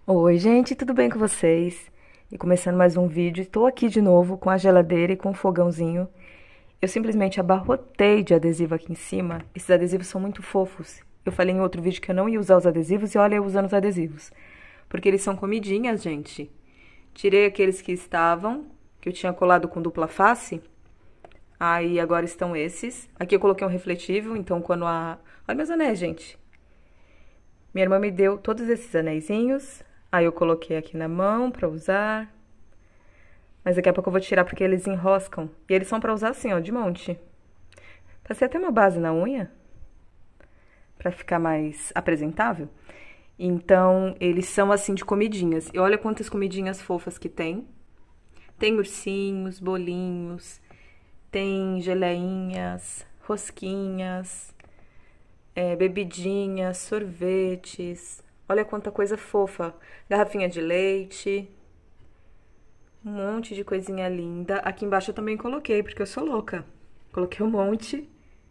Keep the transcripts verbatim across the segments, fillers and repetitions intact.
Oi, gente, tudo bem com vocês? E começando mais um vídeo, estou aqui de novo com a geladeira e com o fogãozinho. Eu simplesmente abarrotei de adesivo aqui em cima. Esses adesivos são muito fofos. Eu falei em outro vídeo que eu não ia usar os adesivos e olha eu usando os adesivos. Porque eles são comidinhas, gente. Tirei aqueles que estavam, que eu tinha colado com dupla face. Aí agora estão esses. Aqui eu coloquei um refletível, então quando a... Olha meus anéis, gente. Minha irmã me deu todos esses anéisinhos. Aí eu coloquei aqui na mão pra usar. Mas daqui a pouco eu vou tirar porque eles enroscam. E eles são pra usar assim, ó, de monte. Passei até uma base na unha. Pra ficar mais apresentável. Então, eles são assim de comidinhas. E olha quantas comidinhas fofas que tem. Tem ursinhos, bolinhos. Tem geleinhas, rosquinhas, é, bebidinhas, sorvetes. Olha quanta coisa fofa. Garrafinha de leite. Um monte de coisinha linda. Aqui embaixo eu também coloquei, porque eu sou louca. Coloquei um monte.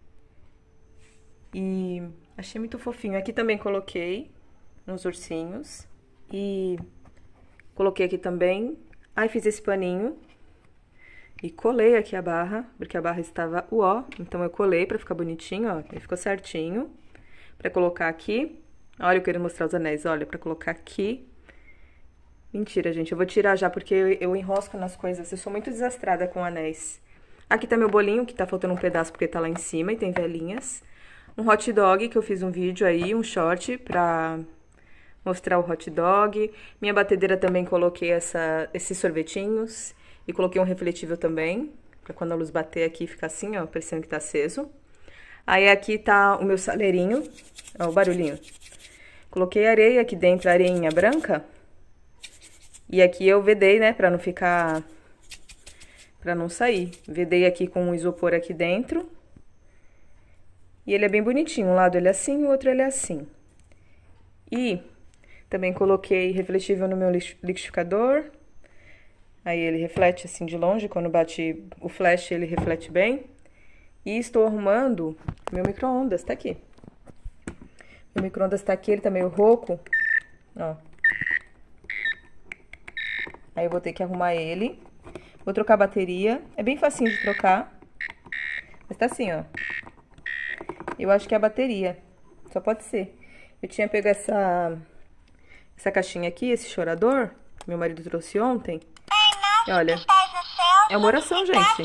E achei muito fofinho. Aqui também coloquei uns ursinhos. E coloquei aqui também. Aí fiz esse paninho. E colei aqui a barra, porque a barra estava uó. Então eu colei pra ficar bonitinho, ó. Ele ficou certinho. Pra colocar aqui. Olha, eu quero mostrar os anéis, olha, pra colocar aqui. Mentira, gente, eu vou tirar já, porque eu, eu enrosco nas coisas. Eu sou muito desastrada com anéis. Aqui tá meu bolinho, que tá faltando um pedaço porque tá lá em cima e tem velinhas. Um hot dog, que eu fiz um vídeo aí, um short pra mostrar o hot dog. Minha batedeira também coloquei essa, esses sorvetinhos. E coloquei um refletível também, pra quando a luz bater aqui ficar assim, ó, parecendo que tá aceso. Aí aqui tá o meu saleirinho, ó, o barulhinho. Coloquei areia aqui dentro, areinha branca. E aqui eu vedei, né, pra não ficar... pra não sair. Vedei aqui com um isopor aqui dentro. E ele é bem bonitinho. Um lado ele é assim, o outro ele é assim. E também coloquei refletível no meu liquidificador. Aí ele reflete assim de longe, quando bate o flash ele reflete bem. E estou arrumando meu micro-ondas, tá aqui. Meu micro-ondas tá aqui, ele tá meio rouco. Ó. Aí eu vou ter que arrumar ele. Vou trocar a bateria. É bem facinho de trocar. Mas tá assim, ó. Eu acho que é a bateria. Só pode ser. Eu tinha pego essa, essa caixinha aqui, esse chorador, que meu marido trouxe ontem. E olha, é uma oração, gente.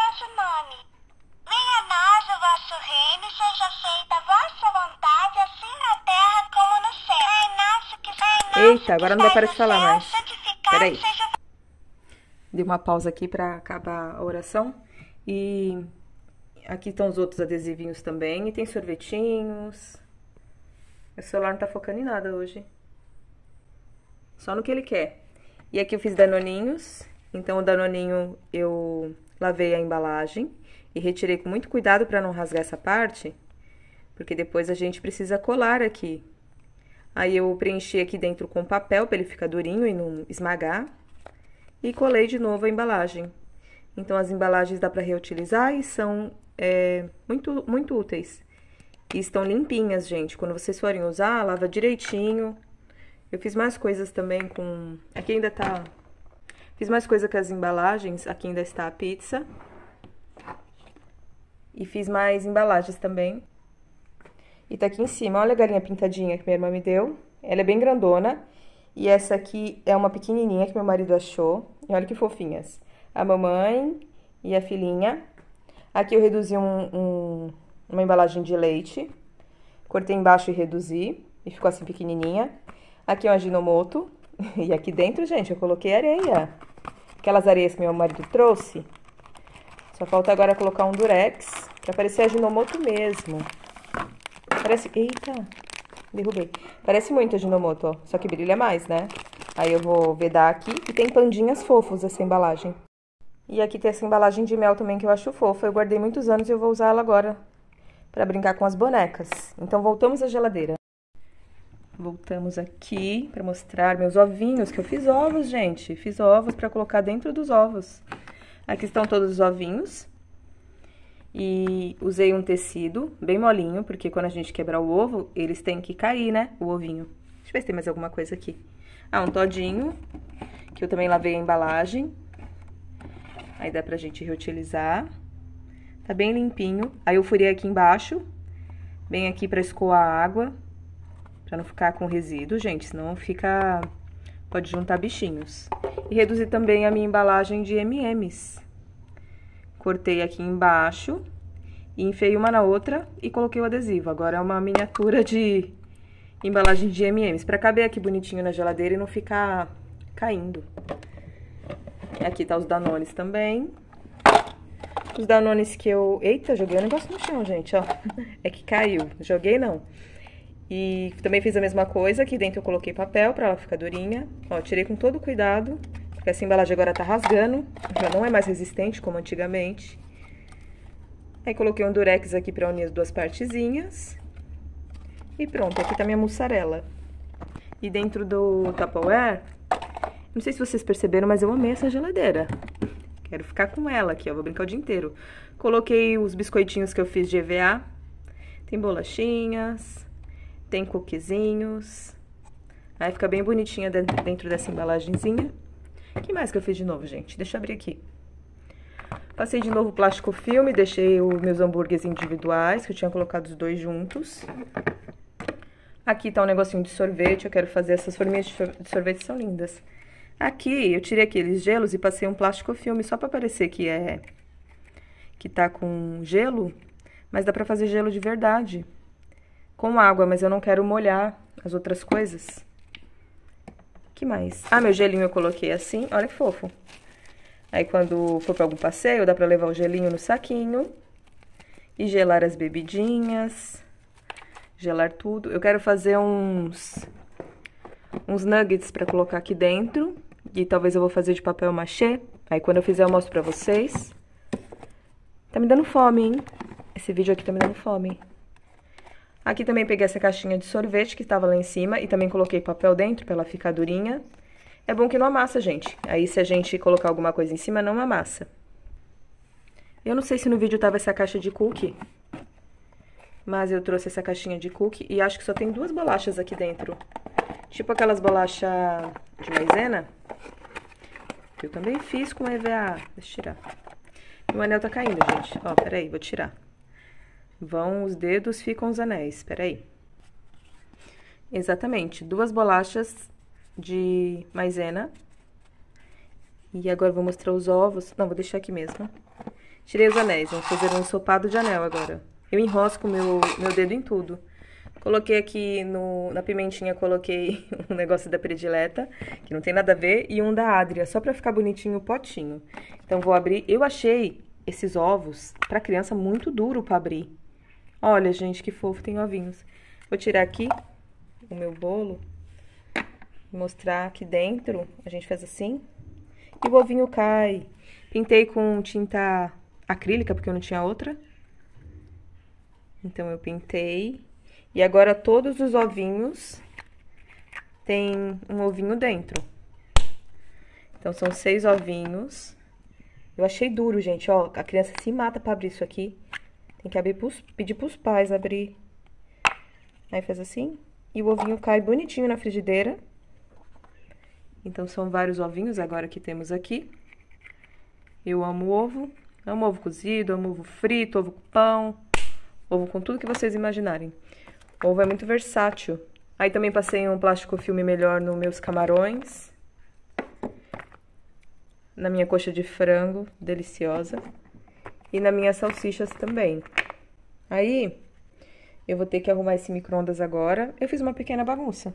Eita, agora não vai parar de falar mais. Peraí. Dei uma pausa aqui pra acabar a oração. E aqui estão os outros adesivinhos também. E tem sorvetinhos. O celular não tá focando em nada hoje. Só no que ele quer. E aqui eu fiz danoninhos. Então o danoninho eu lavei a embalagem. E retirei com muito cuidado pra não rasgar essa parte. Porque depois a gente precisa colar aqui. Aí eu preenchi aqui dentro com papel pra ele ficar durinho e não esmagar. E colei de novo a embalagem. Então as embalagens dá pra reutilizar e são é, muito, muito úteis. E estão limpinhas, gente. Quando vocês forem usar, lava direitinho. Eu fiz mais coisas também com... Aqui ainda tá... Fiz mais coisa com as embalagens. Aqui ainda está a pizza. E fiz mais embalagens também. E tá aqui em cima. Olha a galinha pintadinha que minha irmã me deu. Ela é bem grandona. E essa aqui é uma pequenininha que meu marido achou. E olha que fofinhas. A mamãe e a filhinha. Aqui eu reduzi um, um, uma embalagem de leite. Cortei embaixo e reduzi. E ficou assim pequenininha. Aqui é um Ajinomoto. E aqui dentro, gente, eu coloquei areia. Aquelas areias que meu marido trouxe. Só falta agora colocar um Durex. Pra parecer Ajinomoto mesmo. Parece... Eita! Derrubei. Parece muito Ajinomoto, ó. Só que brilha mais, né? Aí eu vou vedar aqui. E tem pandinhas fofos essa embalagem. E aqui tem essa embalagem de mel também que eu acho fofa. Eu guardei muitos anos e eu vou usar ela agora pra brincar com as bonecas. Então voltamos à geladeira. Voltamos aqui pra mostrar meus ovinhos, que eu fiz ovos, gente. Fiz ovos pra colocar dentro dos ovos. Aqui estão todos os ovinhos. E usei um tecido bem molinho, porque quando a gente quebrar o ovo, eles têm que cair, né? O ovinho. Deixa eu ver se tem mais alguma coisa aqui. Ah, um todinho, que eu também lavei a embalagem. Aí dá pra gente reutilizar. Tá bem limpinho. Aí eu furei aqui embaixo, bem aqui pra escoar a água, pra não ficar com resíduo, gente, senão fica... pode juntar bichinhos. E reduzi também a minha embalagem de eme e emes. Cortei aqui embaixo e enfiei uma na outra e coloquei o adesivo. Agora é uma miniatura de embalagem de eme e emes, pra caber aqui bonitinho na geladeira e não ficar caindo. Aqui tá os Danones também. Os Danones que eu... Eita, joguei o negócio no chão, gente, ó. É que caiu. Joguei não. E também fiz a mesma coisa. Aqui dentro eu coloquei papel pra ela ficar durinha. Ó, tirei com todo cuidado, porque essa embalagem agora tá rasgando. Já não é mais resistente como antigamente. Aí coloquei um durex aqui pra unir as duas partezinhas. E pronto, aqui tá minha mussarela. E dentro do Tupperware, não sei se vocês perceberam, mas eu amei essa geladeira. Quero ficar com ela aqui, ó, vou brincar o dia inteiro. Coloquei os biscoitinhos que eu fiz de E V A. Tem bolachinhas, tem cookiezinhos. Aí fica bem bonitinha dentro dessa embalagenzinha. O que mais que eu fiz de novo, gente? Deixa eu abrir aqui. Passei de novo o plástico filme, deixei os meus hambúrgueres individuais, que eu tinha colocado os dois juntos. Aqui tá um negocinho de sorvete, eu quero fazer essas forminhas de sorvete, são lindas. Aqui, eu tirei aqueles gelos e passei um plástico filme, só pra parecer que é... que tá com gelo, mas dá pra fazer gelo de verdade. Com água, mas eu não quero molhar as outras coisas. Que mais? Ah, meu gelinho eu coloquei assim, olha que fofo. Aí quando for pra algum passeio, dá pra levar o gelinho no saquinho. E gelar as bebidinhas. Gelar tudo. Eu quero fazer uns... uns nuggets pra colocar aqui dentro. E talvez eu vou fazer de papel machê. Aí quando eu fizer eu mostro pra vocês. Tá me dando fome, hein? Esse vídeo aqui tá me dando fome. Aqui também peguei essa caixinha de sorvete que tava lá em cima. E também coloquei papel dentro pra ela ficar durinha. É bom que não amassa, gente. Aí se a gente colocar alguma coisa em cima, não amassa. Eu não sei se no vídeo tava essa caixa de cookie. Mas eu trouxe essa caixinha de cookie e acho que só tem duas bolachas aqui dentro. Tipo aquelas bolachas de maisena. Que eu também fiz com E V A. Deixa eu tirar. O anel tá caindo, gente. Ó, peraí, vou tirar. Vão os dedos, ficam os anéis. Peraí. Exatamente, duas bolachas de maisena. E agora eu vou mostrar os ovos. Não, vou deixar aqui mesmo. Tirei os anéis, vamos fazer um ensopado de anel agora. Eu enrosco meu, meu dedo em tudo. Coloquei aqui no, na pimentinha, coloquei um negócio da predileta, que não tem nada a ver, e um da Adria, só pra ficar bonitinho o potinho. Então vou abrir. Eu achei esses ovos pra criança muito duro pra abrir. Olha, gente, que fofo, tem ovinhos. Vou tirar aqui o meu bolo. Mostrar aqui dentro, a gente faz assim, e o ovinho cai. Pintei com tinta acrílica, porque eu não tinha outra. Então, eu pintei. E agora, todos os ovinhos tem um ovinho dentro. Então, são seis ovinhos. Eu achei duro, gente, ó, a criança se mata pra abrir isso aqui. Tem que abrir pros, pedir pros pais abrir. Aí, faz assim, e o ovinho cai bonitinho na frigideira. Então, são vários ovinhos agora que temos aqui. Eu amo ovo. Amo ovo cozido, amo ovo frito, ovo com pão. Ovo com tudo que vocês imaginarem. O ovo é muito versátil. Aí também passei um plástico filme melhor nos meus camarões. Na minha coxa de frango, deliciosa. E nas minhas salsichas também. Aí, eu vou ter que arrumar esse micro-ondas agora. Eu fiz uma pequena bagunça.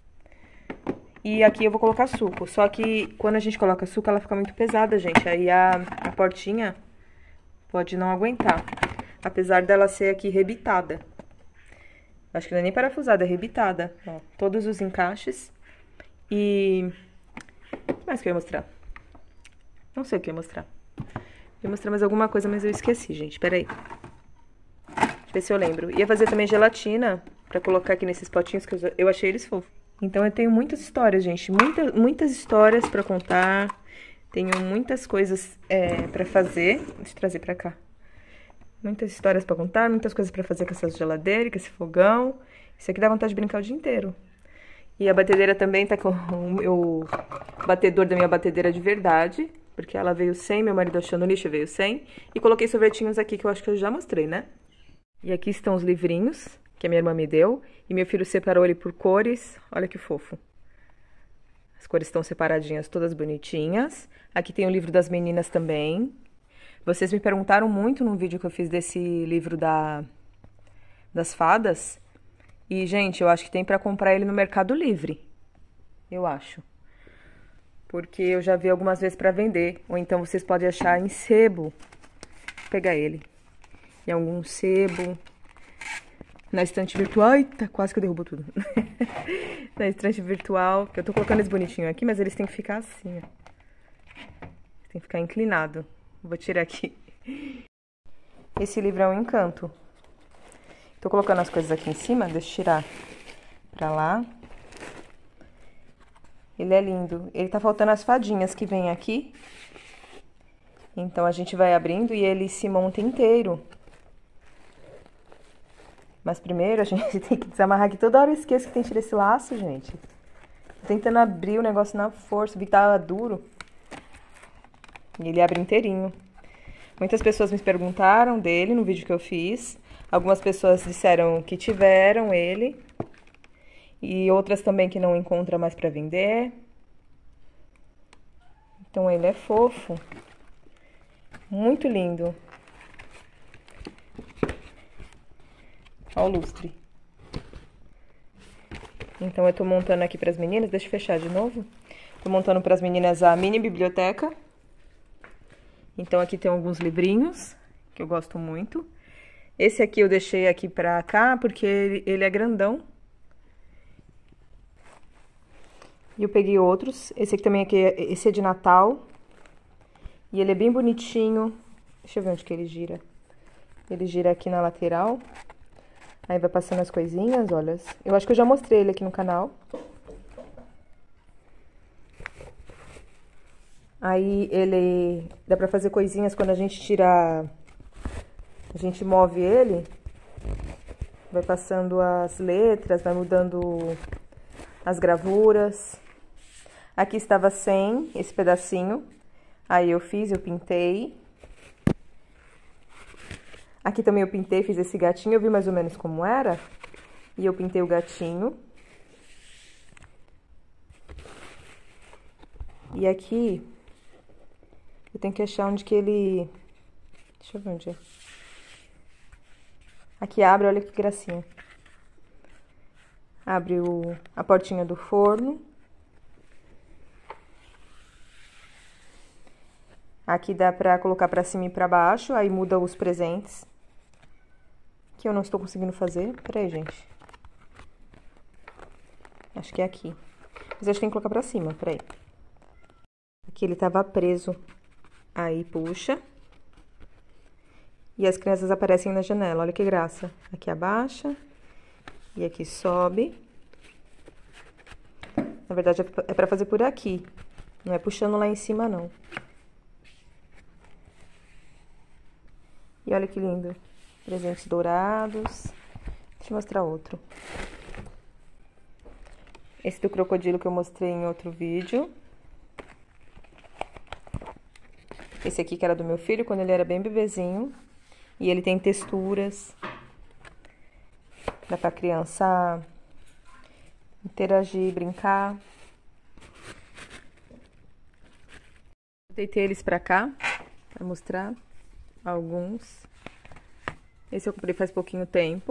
E aqui eu vou colocar suco. Só que quando a gente coloca suco, ela fica muito pesada, gente. Aí a, a portinha pode não aguentar. Apesar dela ser aqui rebitada. Acho que não é nem parafusada, é rebitada. Ó, todos os encaixes. E... o que mais que eu ia mostrar? Não sei o que eu ia mostrar. Eu ia mostrar mais alguma coisa, mas eu esqueci, gente. Peraí. Deixa eu ver se eu lembro. Ia fazer também gelatina pra colocar aqui nesses potinhos, que eu, eu achei eles fofos. Então, eu tenho muitas histórias, gente. Muita, muitas histórias pra contar. Tenho muitas coisas é, pra fazer. Deixa eu trazer pra cá. Muitas histórias pra contar, muitas coisas pra fazer com essa geladeira, com esse fogão. Isso aqui dá vontade de brincar o dia inteiro. E a batedeira também tá com o meu batedor da minha batedeira de verdade, porque ela veio sem, meu marido achou no lixo, veio sem. E coloquei sorvetinhos aqui que eu acho que eu já mostrei, né? E aqui estão os livrinhos que a minha irmã me deu. E meu filho separou ele por cores. Olha que fofo. As cores estão separadinhas, todas bonitinhas. Aqui tem o livro das meninas também. Vocês me perguntaram muito num vídeo que eu fiz desse livro da, das fadas. E, gente, eu acho que tem pra comprar ele no Mercado Livre. Eu acho. Porque eu já vi algumas vezes pra vender. Ou então vocês podem achar em sebo. Vou pegar ele. Em algum sebo. Na estante virtual. Eita, quase que eu derrubo tudo. Na estante virtual. Que eu tô colocando esse bonitinho aqui, mas eles têm que ficar assim, ó. Tem que ficar inclinado. Vou tirar aqui. Esse livro é um encanto. Tô colocando as coisas aqui em cima, deixa eu tirar pra lá. Ele é lindo. Ele tá faltando as fadinhas que vem aqui. Então a gente vai abrindo e ele se monta inteiro. Mas primeiro a gente tem que desamarrar aqui. Toda hora eu esqueço que tem que tirar esse laço, gente. Tô tentando abrir o negócio na força, vi que tava duro. E ele abre inteirinho. Muitas pessoas me perguntaram dele no vídeo que eu fiz. Algumas pessoas disseram que tiveram ele. E outras também que não encontram mais pra vender. Então ele é fofo. Muito lindo. Olha o lustre. Então eu tô montando aqui pras meninas. Deixa eu fechar de novo. Tô montando pras meninas a mini biblioteca. Então aqui tem alguns livrinhos que eu gosto muito. Esse aqui eu deixei aqui pra cá porque ele, ele é grandão. E eu peguei outros. Esse aqui também, aqui, esse é de Natal. E ele é bem bonitinho. Deixa eu ver onde que ele gira. Ele gira aqui na lateral. Aí vai passando as coisinhas, olha. Eu acho que eu já mostrei ele aqui no canal. Aí ele dá pra fazer coisinhas quando a gente tira... A gente move ele. Vai passando as letras, vai mudando as gravuras. Aqui estava sem esse pedacinho. Aí eu fiz, eu pintei. Aqui também eu pintei, fiz esse gatinho. Eu vi mais ou menos como era. E eu pintei o gatinho. E aqui... Eu tenho que achar onde que ele... Deixa eu ver onde é. Aqui abre, olha que gracinha. Abre o, a portinha do forno. Aqui dá pra colocar pra cima e pra baixo, aí muda os presentes. Que eu não estou conseguindo fazer. Pera aí, gente. Acho que é aqui. Mas acho que tem que colocar pra cima, pera aí. Aqui ele tava preso. Aí puxa. E as crianças aparecem na janela, olha que graça. Aqui abaixa. E aqui sobe. Na verdade é pra fazer por aqui. Não é puxando lá em cima, não. E olha que lindo. Presentes dourados. Deixa eu mostrar outro. Esse do crocodilo que eu mostrei em outro vídeo. Esse aqui que era do meu filho, quando ele era bem bebezinho. E ele tem texturas. Dá pra criança interagir, brincar. Deitei eles pra cá, pra mostrar alguns. Esse eu comprei faz pouquinho tempo.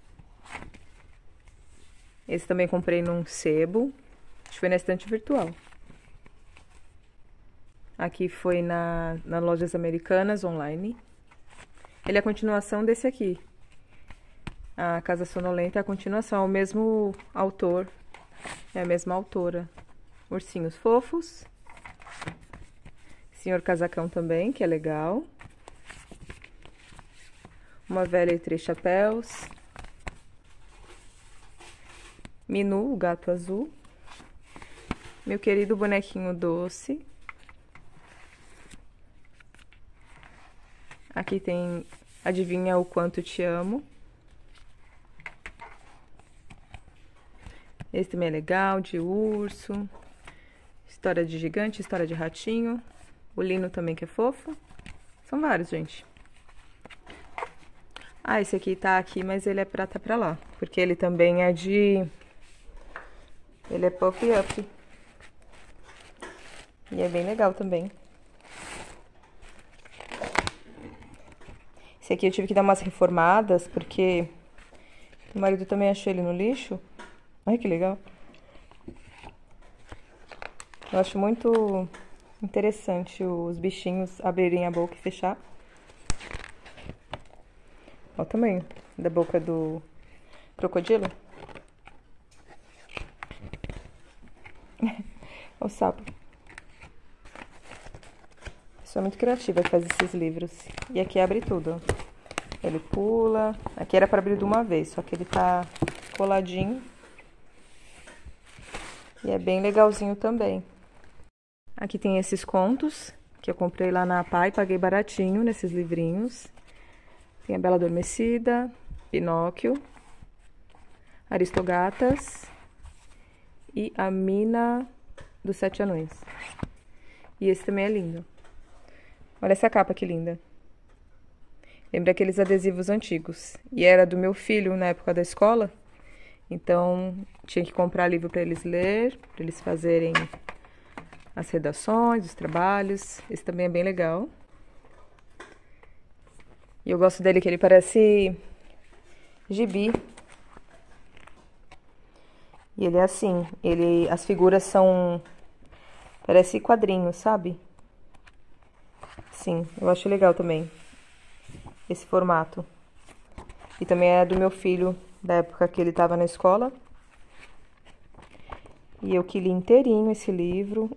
Esse também comprei num sebo. Acho que foi na estante virtual. Aqui foi na, na Lojas Americanas, online. Ele é a continuação desse aqui. A Casa Sonolenta é a continuação, é o mesmo autor. É a mesma autora. Ursinhos fofos. Senhor Casacão também, que é legal. Uma Velha e Três Chapéus. Minu, o gato azul. Meu querido bonequinho doce. Aqui tem Adivinha o Quanto Te Amo. Esse também é legal, de urso. História de gigante, história de ratinho. O Lino também que é fofo. São vários, gente. Ah, esse aqui tá aqui, mas ele é pra tá pra lá. Porque ele também é de... Ele é Puff Up. E é bem legal também. Esse aqui eu tive que dar umas reformadas, porque meu marido também achou ele no lixo. Ai, que legal. Eu acho muito interessante os bichinhos abrirem a boca e fechar. Olha o tamanho da boca do crocodilo. Olha o sapo. Pessoa muito criativa que faz esses livros. E aqui abre tudo. Ele pula. Aqui era para abrir de uma vez, só que ele tá coladinho. E é bem legalzinho também. Aqui tem esses contos que eu comprei lá na Pai, paguei baratinho nesses livrinhos. Tem a Bela Adormecida, Pinóquio, Aristogatas e a Mina dos Sete Anões. E esse também é lindo. Olha essa capa que linda. Lembra aqueles adesivos antigos. E era do meu filho na época da escola. Então, tinha que comprar livro para eles ler, para eles fazerem as redações, os trabalhos. Esse também é bem legal. E eu gosto dele que ele parece gibi. E ele é assim, ele, as figuras são, parece quadrinhos, sabe? Sim, eu acho legal também esse formato. E também é do meu filho, da época que ele estava na escola. E eu que li inteirinho esse livro.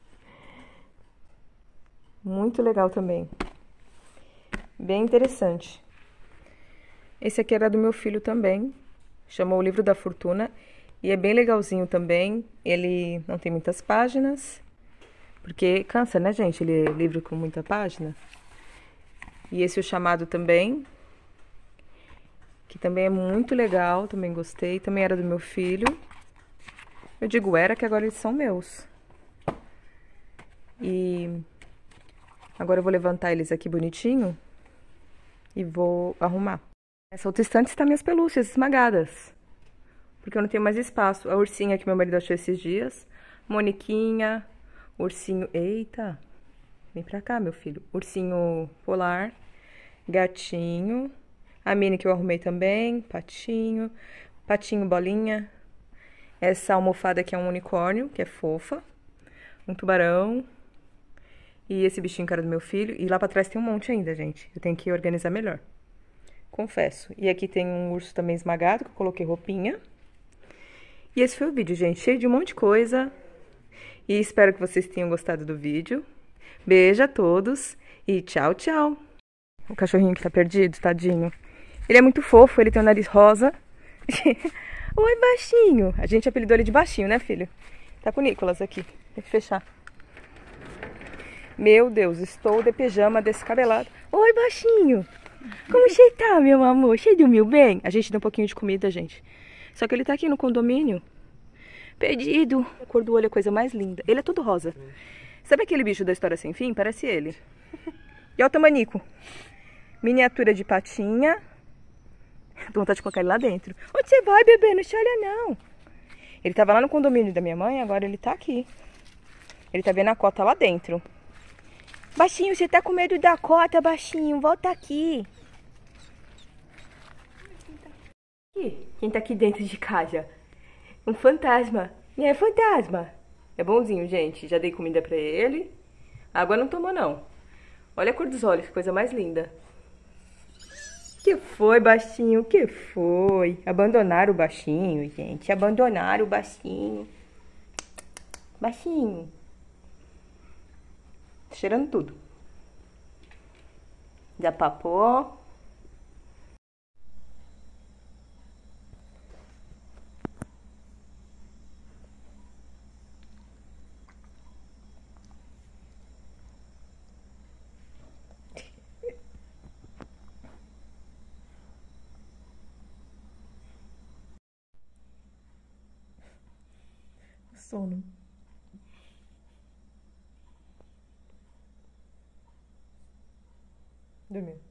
Muito legal também. Bem interessante. Esse aqui era do meu filho também. Chamou O Livro da Fortuna. E é bem legalzinho também. Ele não tem muitas páginas. Porque cansa, né, gente? Ele é livro com muita página. E esse O Chamado também. Que também é muito legal. Também gostei. Também era do meu filho. Eu digo era, que agora eles são meus. E agora eu vou levantar eles aqui bonitinho e vou arrumar. Nessa outra estante está minhas pelúcias esmagadas, porque eu não tenho mais espaço. A ursinha que meu marido achou esses dias, Moniquinha, ursinho... Eita, vem pra cá, meu filho. Ursinho polar, gatinho, a Minnie que eu arrumei também, patinho, patinho bolinha. Essa almofada aqui é um unicórnio, que é fofa. Um tubarão. E esse bichinho que era do meu filho. E lá pra trás tem um monte ainda, gente. Eu tenho que organizar melhor. Confesso. E aqui tem um urso também esmagado, que eu coloquei roupinha. E esse foi o vídeo, gente. Cheio de um monte de coisa. E espero que vocês tenham gostado do vídeo. Beijo a todos. E tchau, tchau. O cachorrinho que tá perdido, tadinho. Ele é muito fofo, ele tem o nariz rosa. Oi, baixinho. A gente apelidou ele de baixinho, né, filho? Tá com o Nicolas aqui. Tem que fechar. Meu Deus, estou de pijama descabelado. Oi, baixinho. Como você tá, meu amor? Você dormiu bem? A gente deu um pouquinho de comida, gente. Só que ele tá aqui no condomínio. Perdido. A cor do olho é a coisa mais linda. Ele é todo rosa. Sabe aquele bicho da História Sem Fim? Parece ele. E olha o tamanico. Miniatura de patinha. Tô vontade de colocar ele lá dentro. Onde você vai, bebê? Não chora, não. Ele tava lá no condomínio da minha mãe, agora ele tá aqui. Ele tá vendo a cota lá dentro. Baixinho, você tá com medo da cota, baixinho? Volta aqui. Quem tá aqui dentro de casa? Um fantasma. E é fantasma. É bonzinho, gente. Já dei comida pra ele. Água não tomou, não. Olha a cor dos olhos, que coisa mais linda. Que foi, baixinho? Que foi? Abandonaram o baixinho, gente. Abandonaram o baixinho. Baixinho. Tá cheirando tudo. Já papou. Sono. Dormiu.